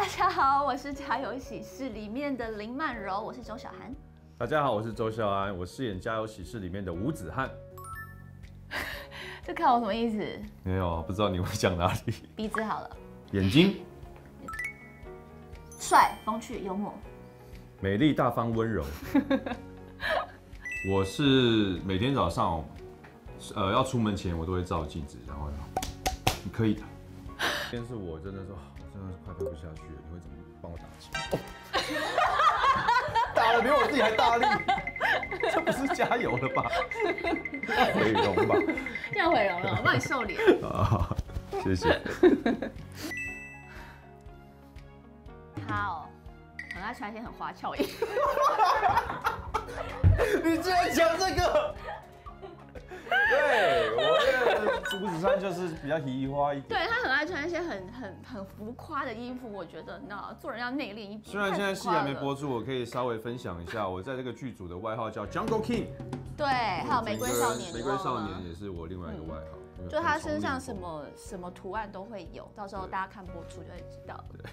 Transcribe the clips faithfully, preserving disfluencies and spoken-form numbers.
大家好，我是《家有喜事》里面的林曼柔，我是周小涵。 大家好，我是周孝安，我饰演《家有喜事》里面的吴子翰。 这看我什么意思？ 没有，不知道你会讲哪里。 鼻子好了。 眼睛。 帅、风趣、幽默。 美丽、大方、温柔。我是每天早上，呃，要出门前我都会照镜子，然后你可以的。今天是我真的说，我真的是快背不下去了，你会怎么帮我打气？哦、打了比我自己还大力，这不是加油了吧？毁容吧？ 这样毁容了，我帮你瘦脸。 啊，谢谢。 他哦，很爱穿一些很花俏的衣服。 你居然讲这个？对，我这个吴子珊就是比较移花一点。 对他很爱穿一些很很很浮夸的衣服，我觉得那做人要内敛一点。 虽然现在戏还没播出，我可以稍微分享一下，我在这个剧组的外号叫 Jungle King。 对，还有玫瑰少年。 玫瑰少年也是我另外一个外号。嗯、 就他身上什么什么图案都会有，到时候大家看播出就会知道。 对。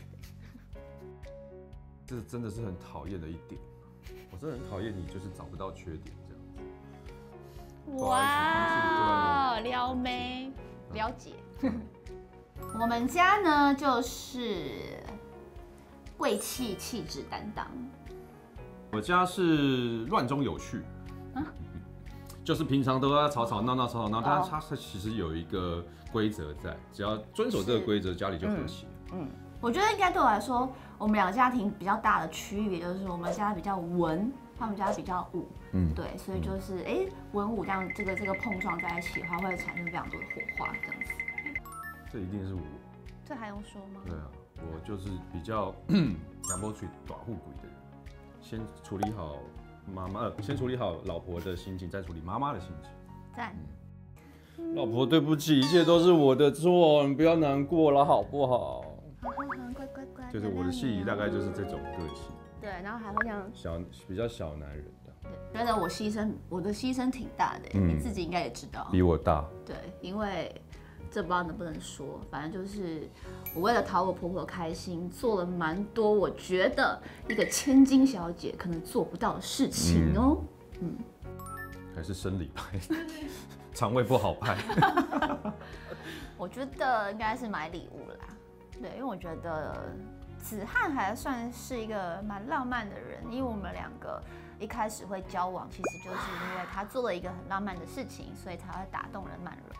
这真的是很讨厌的一点，我真的很讨厌你就是找不到缺点这样子。 哇，撩妹，了解。我们家呢就是贵气气质担当。 我家是乱中有序，啊、就是平常都要吵吵闹闹吵吵闹，但它它其实有一个规则在，只要遵守这个规则，家里就和谐。 嗯。嗯我觉得应该对我来说，我们两个家庭比较大的区域，就是我们家比较文，他们家比较武，嗯，对，所以就是哎、欸，文武这样这个这个碰撞在一起的话，会产生非常多的火花，这样子。 这一定是我。 这还用说吗？ 对啊，我就是比较两波去短护鬼的人，先处理好妈妈，呃，先处理好老婆的心情，再处理妈妈的心情。 赞。 嗯、老婆，对不起，一切都是我的错，你不要难过了，好不好？ 乖乖乖， 就是我的戏里大概就是这种个性， 对，然后还会这样小比较小男人的， 对，觉得我牺牲，我的牺牲挺大的，嗯、你自己应该也知道， 比我大， 对，因为这不知道能不能说，反正就是我为了讨我婆婆开心，做了蛮多我觉得一个千金小姐可能做不到的事情哦，嗯， 嗯还是生理派，肠胃不好派， 我觉得应该是买礼物啦。对，因为我觉得子翰还算是一个蛮浪漫的人，因为我们两个一开始会交往，其实就是因为他做了一个很浪漫的事情，所以才会打动了曼柔。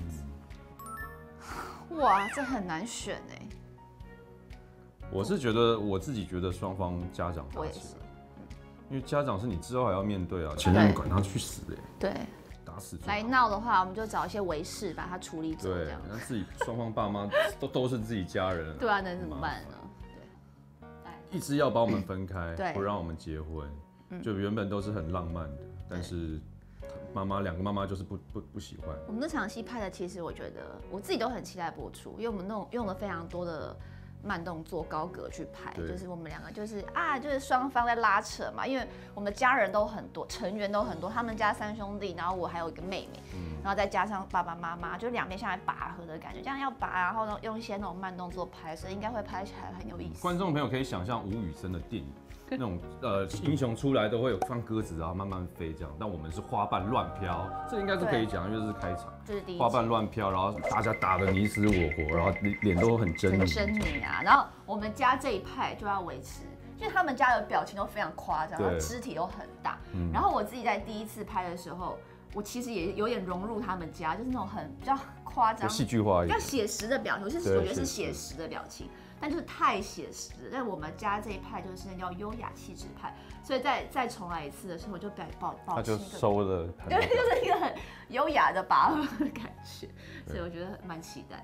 嗯、哇，这很难选哎。 我是觉得我自己觉得双方家长打起来，因为家长是你之后还要面对啊，前任管他去死哎。 对。 打死来闹的话，我们就找一些维士把他处理走，这样。 那自己双方爸妈都都是自己家人， 对啊，能怎么办呢？ 对，一直要把我们分开， 对， 不让我们结婚，嗯、就原本都是很浪漫的，但是妈妈两个妈妈就是不不不喜欢。 我们那场戏拍的，其实我觉得我自己都很期待播出，因为我们弄用了非常多的慢动作高格去拍，就是我们两个就是啊，就是双方在拉扯嘛，因为我们的家人都很多，成员都很多，他们家三兄弟，然后我还有一个妹妹，嗯、然后再加上爸爸妈妈，就两边像来拔河的感觉，这样要拔，然后呢用一些那种慢动作拍摄，应该会拍起来很有意思。 观众朋友可以想象吴宇森的电影，那种呃英雄出来都会有放鸽子，然后慢慢飞这样，但我们是花瓣乱飘，这应该是可以讲，因为这是开场， 就是第一花瓣乱飘，然后大家打得你死我活，然后脸都很狰狞， 很狰狞啊。然后我们家这一派就要维持，因为他们家的表情都非常夸张，然后肢体都很大。嗯、然后我自己在第一次拍的时候，我其实也有点融入他们家，就是那种很比较夸张、 戏剧化一点、 比较写实的表情。我是我觉得是写实的表情，但就是太写实了。但我们家这一派就是叫优雅气质派，所以再再重来一次的时候，我就保保保持一个， 他就收了， 对，就是一个很优雅的拔河的感觉，所以我觉得蛮期待。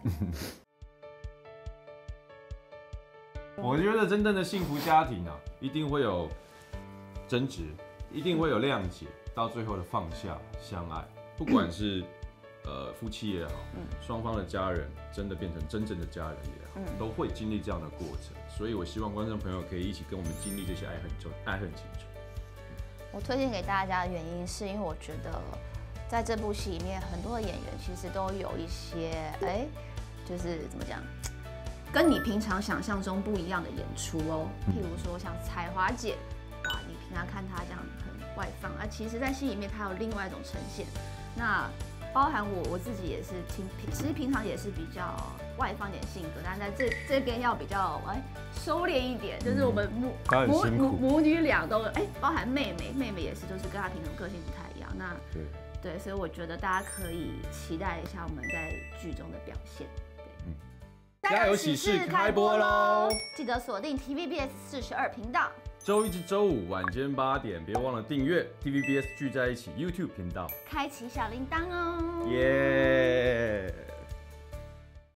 我觉得真正的幸福家庭啊，一定会有争执，一定会有谅解，到最后的放下相爱。不管是呃夫妻也好，双方的家人真的变成真正的家人也好，都会经历这样的过程。所以我希望观众朋友可以一起跟我们经历这些爱恨纠爱恨情仇。 我推荐给大家的原因是因为我觉得在这部戏里面，很多的演员其实都有一些哎，就是怎么讲？ 跟你平常想象中不一样的演出哦。譬如说像彩华姐，哇，你平常看她这样很外放，啊，其实在戏里面她有另外一种呈现。那包含我我自己也是平其实平常也是比较外放点性格，但是在这这边要比较哎收敛一点，就是我们母母母母女俩都哎，包含妹妹，妹妹也是，就是跟她平常个性不太一样。那对对，所以我觉得大家可以期待一下我们在剧中的表现。对，嗯， 家有喜事开播喽！ 记得锁定 T V B S 四十二频道。 周一至周五晚间八点，别忘了订阅 T V B S 聚在一起 YouTube 频道， 开启小铃铛哦！ 耶！